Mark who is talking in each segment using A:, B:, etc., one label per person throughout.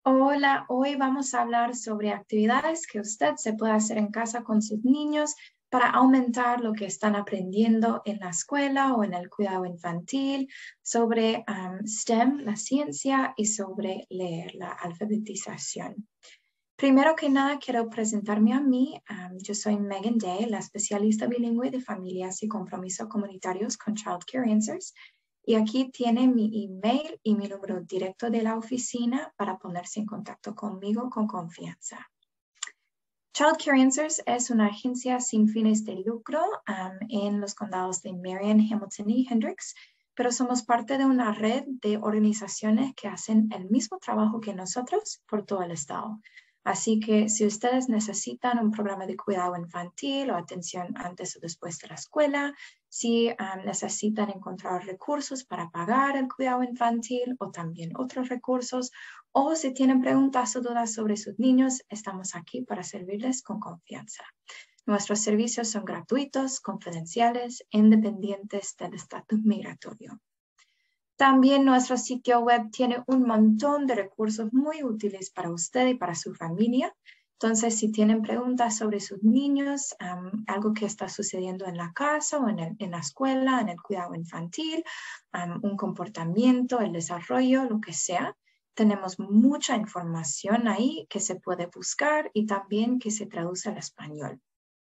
A: Hola, hoy vamos a hablar sobre actividades que usted se puede hacer en casa con sus niños para aumentar lo que están aprendiendo en la escuela o en el cuidado infantil, sobre STEM, la ciencia, y sobre leer, la alfabetización. Primero que nada, quiero presentarme a mí. Yo soy Megan Day, la especialista bilingüe de familias y compromisos comunitarios con Child Care Answers. Y aquí tiene mi email y mi número directo de la oficina para ponerse en contacto conmigo con confianza. Child Care Answers es una agencia sin fines de lucro en los condados de Marion, Hamilton y Hendricks, pero somos parte de una red de organizaciones que hacen el mismo trabajo que nosotros por todo el estado. Así que si ustedes necesitan un programa de cuidado infantil o atención antes o después de la escuela, si necesitan encontrar recursos para pagar el cuidado infantil o también otros recursos, o si tienen preguntas o dudas sobre sus niños, estamos aquí para servirles con confianza. Nuestros servicios son gratuitos, confidenciales, independientes del estatus migratorio. También nuestro sitio web tiene un montón de recursos muy útiles para usted y para su familia. Entonces, si tienen preguntas sobre sus niños, algo que está sucediendo en la casa o en la escuela, en el cuidado infantil, un comportamiento, el desarrollo, lo que sea, tenemos mucha información ahí que se puede buscar y también que se traduce al español.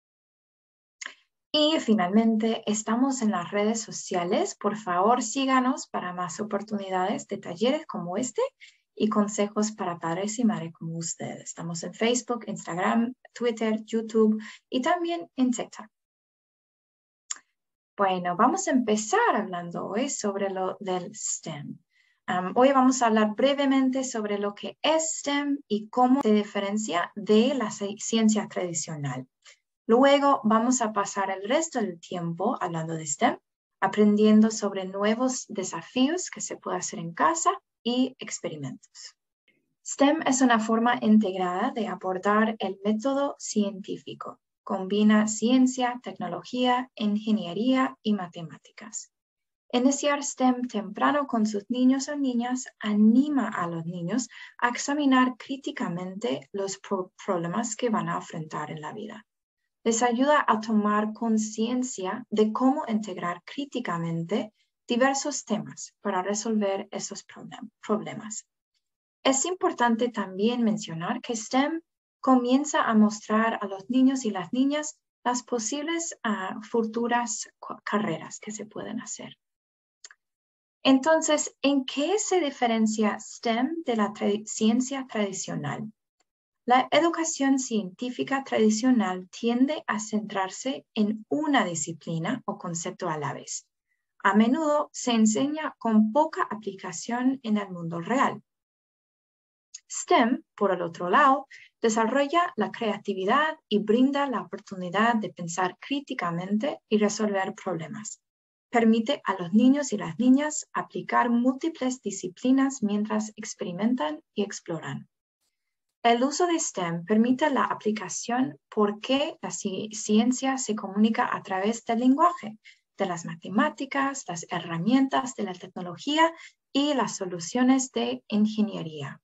A: Y finalmente, estamos en las redes sociales. Por favor, síganos para más oportunidades de talleres como este y consejos para padres y madres como ustedes. Estamos en Facebook, Instagram, Twitter, YouTube y también en TikTok. Bueno, vamos a empezar hablando hoy sobre lo del STEM. Hoy vamos a hablar brevemente sobre lo que es STEM y cómo se diferencia de la ciencia tradicional. Luego vamos a pasar el resto del tiempo hablando de STEM, aprendiendo sobre nuevos desafíos que se puede hacer en casa y experimentos. STEM es una forma integrada de abordar el método científico. Combina ciencia, tecnología, ingeniería y matemáticas. Iniciar STEM temprano con sus niños o niñas anima a los niños a examinar críticamente los problemas que van a enfrentar en la vida. Les ayuda a tomar conciencia de cómo integrar críticamente diversos temas para resolver esos problemas. Es importante también mencionar que STEM comienza a mostrar a los niños y las niñas las posibles futuras carreras que se pueden hacer. Entonces, ¿en qué se diferencia STEM de la ciencia tradicional? La educación científica tradicional tiende a centrarse en una disciplina o concepto a la vez. A menudo se enseña con poca aplicación en el mundo real. STEM, por el otro lado, desarrolla la creatividad y brinda la oportunidad de pensar críticamente y resolver problemas. Permite a los niños y las niñas aplicar múltiples disciplinas mientras experimentan y exploran. El uso de STEM permite la aplicación porque la ciencia se comunica a través del lenguaje, de las matemáticas, las herramientas de la tecnología y las soluciones de ingeniería.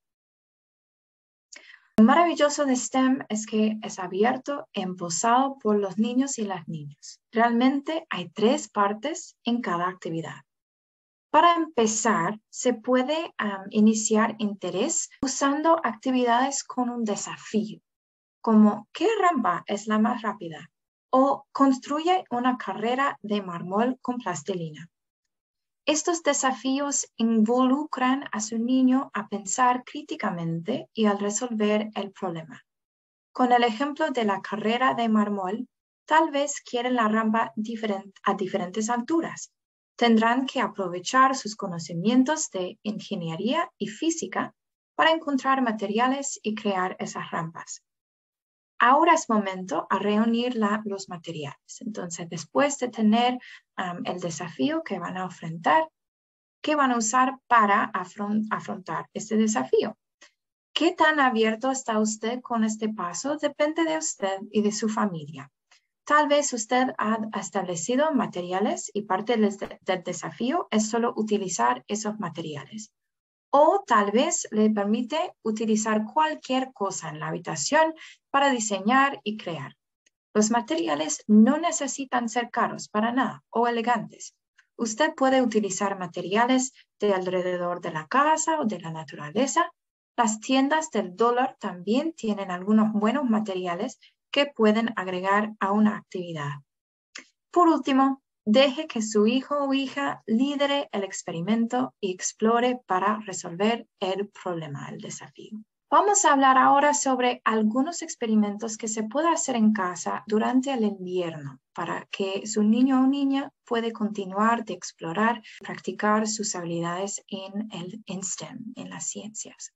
A: Lo maravilloso de STEM es que es abierto e impulsado por los niños y las niñas. Realmente hay 3 partes en cada actividad. Para empezar, se puede iniciar interés usando actividades con un desafío, como ¿qué rampa es la más rápida? O construye una carrera de mármol con plastilina. Estos desafíos involucran a su niño a pensar críticamente y a resolver el problema. Con el ejemplo de la carrera de mármol, tal vez quieren la rampa a diferentes alturas. Tendrán que aprovechar sus conocimientos de ingeniería y física para encontrar materiales y crear esas rampas. Ahora es momento a reunir los materiales. Entonces, después de tener el desafío que van a enfrentar, ¿qué van a usar para afrontar este desafío? ¿Qué tan abierto está usted con este paso? Depende de usted y de su familia. Tal vez usted ha establecido materiales y parte del desafío es solo utilizar esos materiales. O tal vez le permite utilizar cualquier cosa en la habitación para diseñar y crear. Los materiales no necesitan ser caros para nada o elegantes. Usted puede utilizar materiales de alrededor de la casa o de la naturaleza. Las tiendas del dólar también tienen algunos buenos materiales que pueden agregar a una actividad. Por último, deje que su hijo o hija lidere el experimento y explore para resolver el problema, el desafío. Vamos a hablar ahora sobre algunos experimentos que se puede hacer en casa durante el invierno para que su niño o niña pueda continuar de explorar, practicar sus habilidades en STEM, en las ciencias.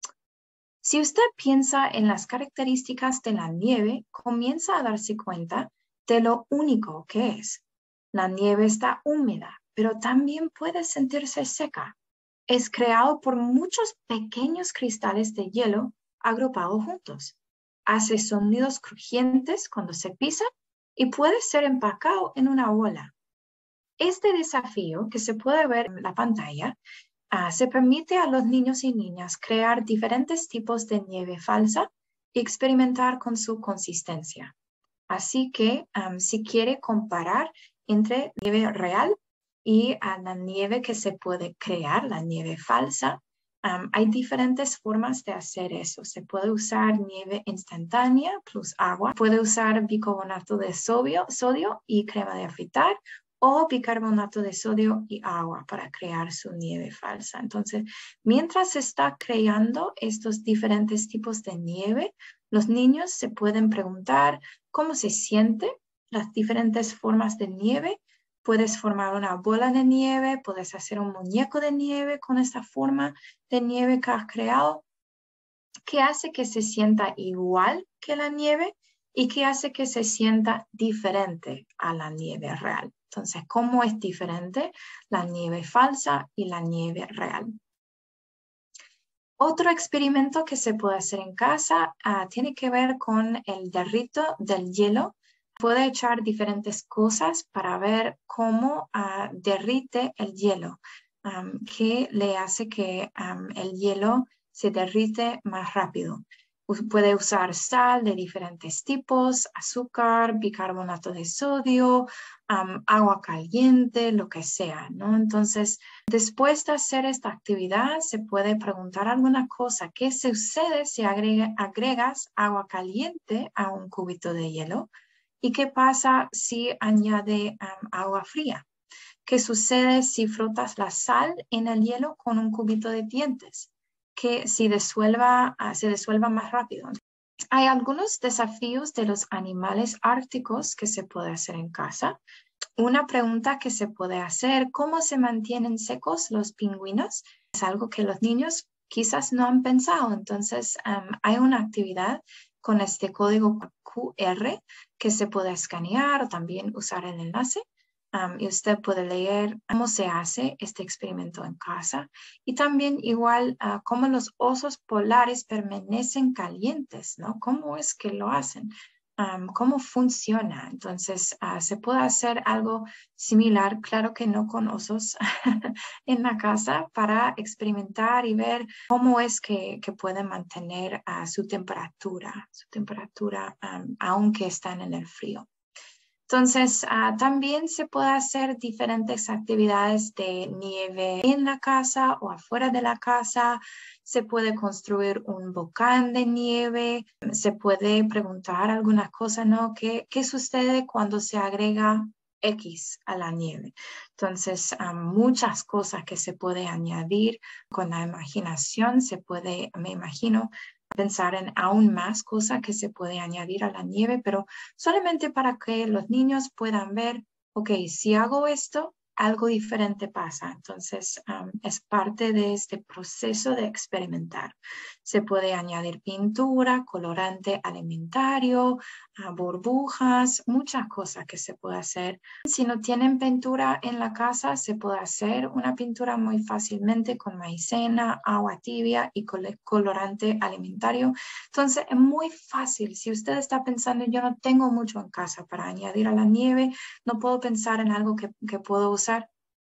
A: Si usted piensa en las características de la nieve, comienza a darse cuenta de lo único que es. La nieve está húmeda, pero también puede sentirse seca. Es creado por muchos pequeños cristales de hielo agrupados juntos. Hace sonidos crujientes cuando se pisa y puede ser empacado en una bola. Este desafío, que se puede ver en la pantalla, se permite a los niños y niñas crear diferentes tipos de nieve falsa y experimentar con su consistencia. Así que si quiere comparar entre nieve real y la nieve que se puede crear, la nieve falsa, hay diferentes formas de hacer eso. Se puede usar nieve instantánea plus agua. Puede usar bicarbonato de sodio y crema de afeitar o bicarbonato de sodio y agua para crear su nieve falsa. Entonces, mientras se está creando estos diferentes tipos de nieve, los niños se pueden preguntar cómo se siente las diferentes formas de nieve. Puedes formar una bola de nieve, puedes hacer un muñeco de nieve con esta forma de nieve que has creado, que hace que se sienta igual que la nieve y que hace que se sienta diferente a la nieve real. Entonces, ¿cómo es diferente la nieve falsa y la nieve real? Otro experimento que se puede hacer en casa tiene que ver con el derrito del hielo. Puede echar diferentes cosas para ver cómo derrite el hielo, que le hace que el hielo se derrite más rápido. Puede usar sal de diferentes tipos, azúcar, bicarbonato de sodio, agua caliente, lo que sea, ¿no? Entonces, después de hacer esta actividad, se puede preguntar alguna cosa. ¿Qué sucede si agregas agua caliente a un cubito de hielo? ¿Y qué pasa si añade agua fría? ¿Qué sucede si frotas la sal en el hielo con un cubito de dientes? Que se disuelva más rápido. Hay algunos desafíos de los animales árticos que se puede hacer en casa. Una pregunta que se puede hacer: ¿cómo se mantienen secos los pingüinos? Es algo que los niños quizás no han pensado. Entonces, hay una actividad con este código QR que se puede escanear o también usar el enlace. Y usted puede leer cómo se hace este experimento en casa y también igual cómo los osos polares permanecen calientes, ¿no? ¿Cómo es que lo hacen? ¿Cómo funciona? Entonces, se puede hacer algo similar, claro que no con osos en la casa, para experimentar y ver cómo es que pueden mantener su temperatura aunque están en el frío. Entonces, también se puede hacer diferentes actividades de nieve en la casa o afuera de la casa. Se puede construir un volcán de nieve. Se puede preguntar algunas cosas, ¿no? ¿Qué sucede cuando se agrega X a la nieve? Entonces, muchas cosas que se puede añadir con la imaginación. Se puede, me imagino, pensar en aún más cosas que se puede añadir a la nieve, pero solamente para que los niños puedan ver, ok, si hago esto, algo diferente pasa. Entonces, es parte de este proceso de experimentar. Se puede añadir pintura, colorante alimentario, burbujas, muchas cosas que se puede hacer. Si no tienen pintura en la casa, se puede hacer una pintura muy fácilmente con maicena, agua tibia y colorante alimentario. Entonces, es muy fácil. Si usted está pensando, yo no tengo mucho en casa para añadir a la nieve, no puedo pensar en algo que puedo usar.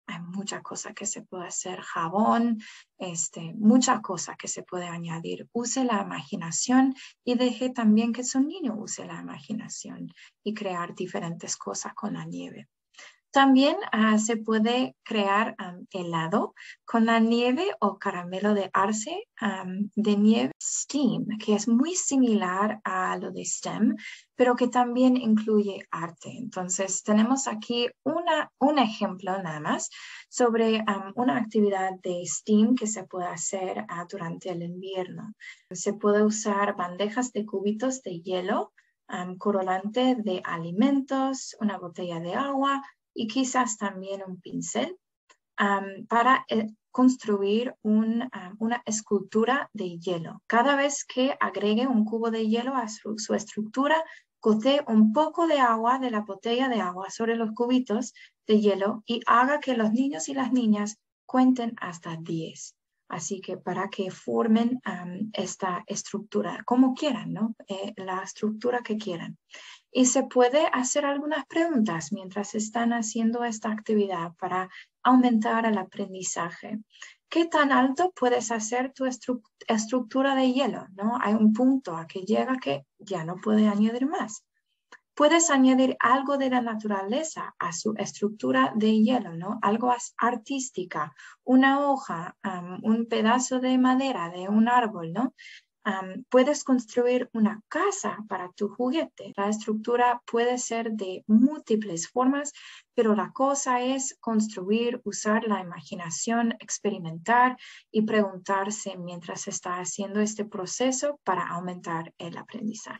A: Hay muchas cosas que se puede hacer, jabón, muchas cosas que se puede añadir. Use la imaginación y deje también que su niño use la imaginación y crear diferentes cosas con la nieve. También se puede crear helado con la nieve o caramelo de arce de nieve STEAM, que es muy similar a lo de STEM, pero que también incluye arte. Entonces, tenemos aquí un ejemplo nada más sobre una actividad de STEAM que se puede hacer durante el invierno. Se puede usar bandejas de cubitos de hielo, corolante de alimentos, una botella de agua, y quizás también un pincel para construir una escultura de hielo. Cada vez que agregue un cubo de hielo a su estructura, gotee un poco de agua de la botella de agua sobre los cubitos de hielo y haga que los niños y las niñas cuenten hasta 10. Así que para que formen esta estructura, como quieran, ¿no? La estructura que quieran. Y se puede hacer algunas preguntas mientras están haciendo esta actividad para aumentar el aprendizaje. ¿Qué tan alto puedes hacer tu estructura de hielo? ¿No? Hay un punto a que llega que ya no puede añadir más. Puedes añadir algo de la naturaleza a su estructura de hielo, ¿no? Algo artística, una hoja, un pedazo de madera de un árbol, ¿no? Puedes construir una casa para tu juguete. La estructura puede ser de múltiples formas, pero la cosa es construir, usar la imaginación, experimentar y preguntarse mientras está haciendo este proceso para aumentar el aprendizaje.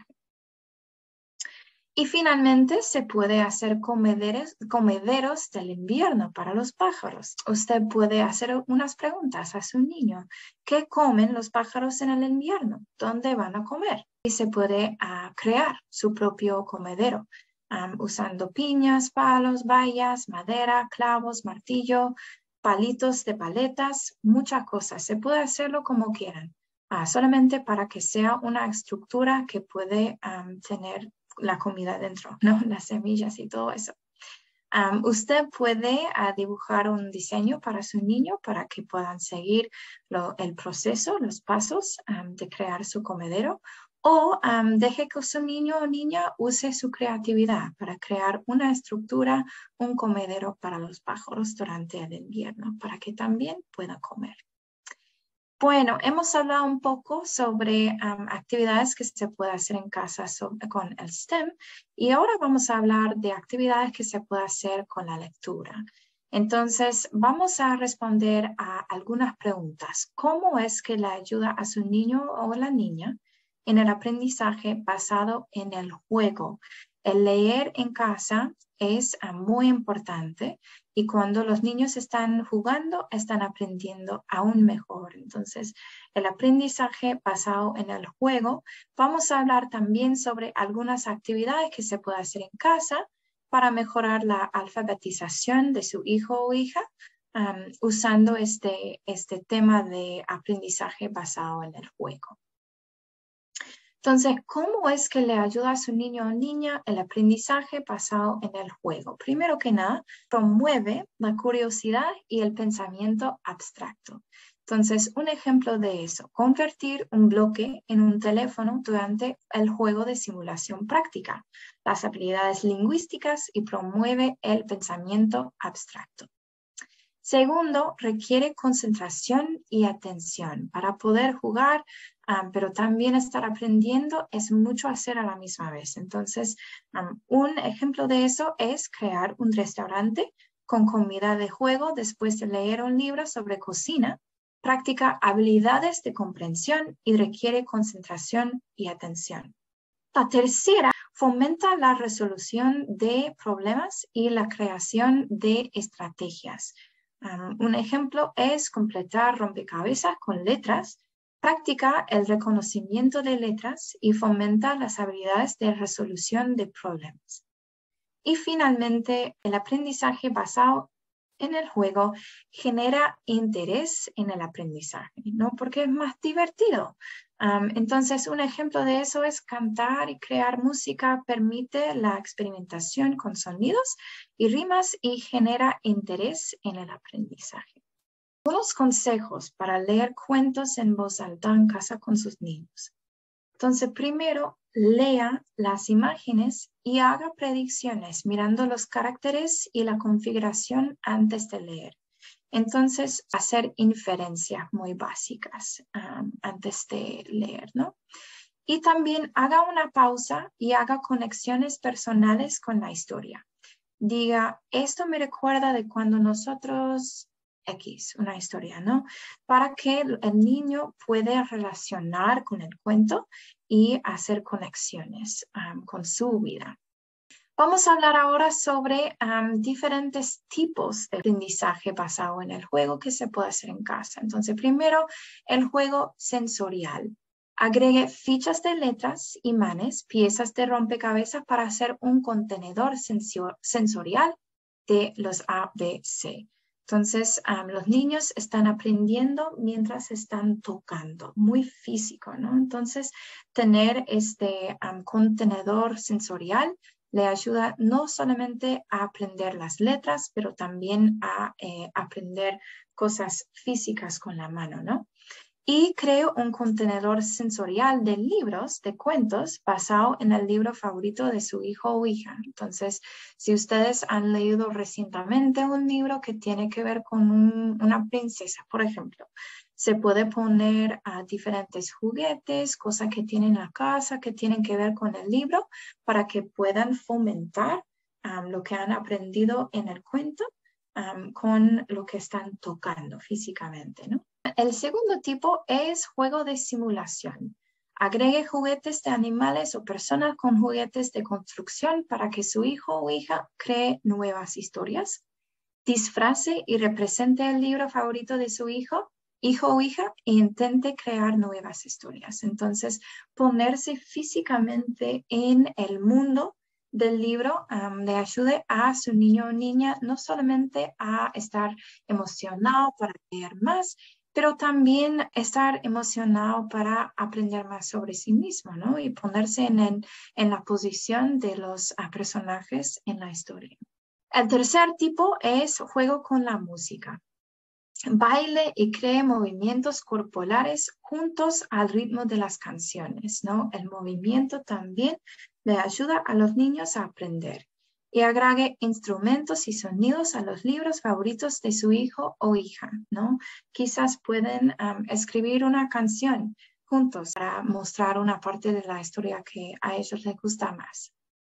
A: Y finalmente se puede hacer comederos del invierno para los pájaros. Usted puede hacer unas preguntas a su niño. ¿Qué comen los pájaros en el invierno? ¿Dónde van a comer? Y se puede crear su propio comedero usando piñas, palos, vallas, madera, clavos, martillo, palitos de paletas, muchas cosas. Se puede hacerlo como quieran, solamente para que sea una estructura que puede tener la comida dentro, ¿no? Las semillas y todo eso. Usted puede dibujar un diseño para su niño para que puedan seguir el proceso, los pasos de crear su comedero, o deje que su niño o niña use su creatividad para crear una estructura, un comedero para los pájaros durante el invierno, para que también puedan comer. Bueno, hemos hablado un poco sobre actividades que se puede hacer en casa con el STEM y ahora vamos a hablar de actividades que se puede hacer con la lectura. Entonces, vamos a responder a algunas preguntas. ¿Cómo es que le ayuda a su niño o la niña en el aprendizaje basado en el juego? El leer en casa es muy importante. Y cuando los niños están jugando, están aprendiendo aún mejor. Entonces, el aprendizaje basado en el juego. Vamos a hablar también sobre algunas actividades que se puede hacer en casa para mejorar la alfabetización de su hijo o hija, usando este tema de aprendizaje basado en el juego. Entonces, ¿cómo es que le ayuda a su niño o niña el aprendizaje basado en el juego? Primero que nada, promueve la curiosidad y el pensamiento abstracto. Entonces, un ejemplo de eso, convertir un bloque en un teléfono durante el juego de simulación práctica, las habilidades lingüísticas y promueve el pensamiento abstracto. Segundo, requiere concentración y atención para poder jugar, pero también estar aprendiendo es mucho hacer a la misma vez. Entonces, un ejemplo de eso es crear un restaurante con comida de juego después de leer un libro sobre cocina. Practica habilidades de comprensión y requiere concentración y atención. La tercera, fomenta la resolución de problemas y la creación de estrategias. Un ejemplo es completar rompecabezas con letras, practica el reconocimiento de letras y fomenta las habilidades de resolución de problemas. Y finalmente, el aprendizaje basado en el juego genera interés en el aprendizaje, ¿no? Porque es más divertido. Entonces, un ejemplo de eso es cantar y crear música permite la experimentación con sonidos y rimas y genera interés en el aprendizaje. Unos consejos para leer cuentos en voz alta en casa con sus niños. Entonces, primero, lea las imágenes y haga predicciones mirando los caracteres y la configuración antes de leer. Entonces, hacer inferencias muy básicas antes de leer, ¿no? Y también haga una pausa y haga conexiones personales con la historia. Diga, esto me recuerda de cuando nosotros X, una historia, ¿no? Para que el niño pueda relacionar con el cuento y hacer conexiones con su vida. Vamos a hablar ahora sobre diferentes tipos de aprendizaje basado en el juego que se puede hacer en casa. Entonces, primero, el juego sensorial. Agregue fichas de letras, imanes, piezas de rompecabezas para hacer un contenedor sensorial de los A, B, C. Entonces, los niños están aprendiendo mientras están tocando, muy físico, ¿no? Entonces, tener este contenedor sensorial le ayuda no solamente a aprender las letras, pero también a aprender cosas físicas con la mano, ¿no? Y creo un contenedor sensorial de libros, de cuentos, basado en el libro favorito de su hijo o hija. Entonces, si ustedes han leído recientemente un libro que tiene que ver con una princesa, por ejemplo, se puede poner a diferentes juguetes, cosas que tienen en la casa, que tienen que ver con el libro, para que puedan fomentar lo que han aprendido en el cuento con lo que están tocando físicamente, ¿no? El segundo tipo es juego de simulación. Agregue juguetes de animales o personas con juguetes de construcción para que su hijo o hija cree nuevas historias. Disfrace y represente el libro favorito de su hijo o hija e intente crear nuevas historias. Entonces, ponerse físicamente en el mundo del libro le ayude a su niño o niña no solamente a estar emocionado para leer más, pero también estar emocionado para aprender más sobre sí mismo, ¿no? Y ponerse en la posición de los personajes en la historia. El tercer tipo es juego con la música. Baile y cree movimientos corporales juntos al ritmo de las canciones, ¿no? El movimiento también le ayuda a los niños a aprender. Y agregue instrumentos y sonidos a los libros favoritos de su hijo o hija, ¿no? Quizás pueden escribir una canción juntos para mostrar una parte de la historia que a ellos les gusta más.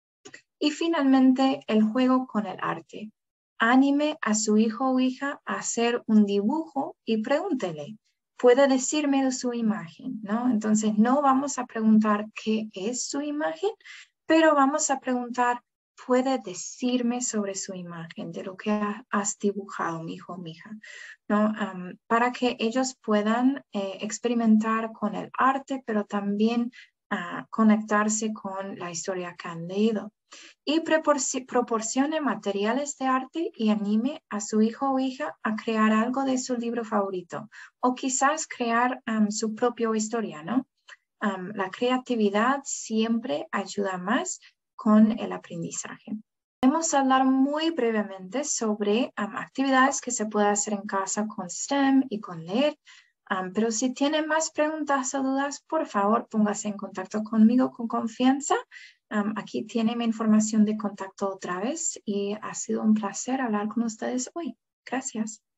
A: Y finalmente, el juego con el arte. Anime a su hijo o hija a hacer un dibujo y pregúntele, ¿puede decirme de su imagen? ¿No? Entonces, no vamos a preguntar qué es su imagen, pero vamos a preguntar, ¿puede decirme sobre su imagen, de lo que has dibujado, mi hijo o mi hija? ¿No? Para que ellos puedan experimentar con el arte, pero también conectarse con la historia que han leído. Y proporcione materiales de arte y anime a su hijo o hija a crear algo de su libro favorito o quizás crear su propia historia, ¿no? La creatividad siempre ayuda más con el aprendizaje. Vamos a hablar muy brevemente sobre actividades que se pueden hacer en casa con STEM y con leer. Pero si tienen más preguntas o dudas, por favor, póngase en contacto conmigo con confianza. Aquí tiene mi información de contacto otra vez y ha sido un placer hablar con ustedes hoy. Gracias.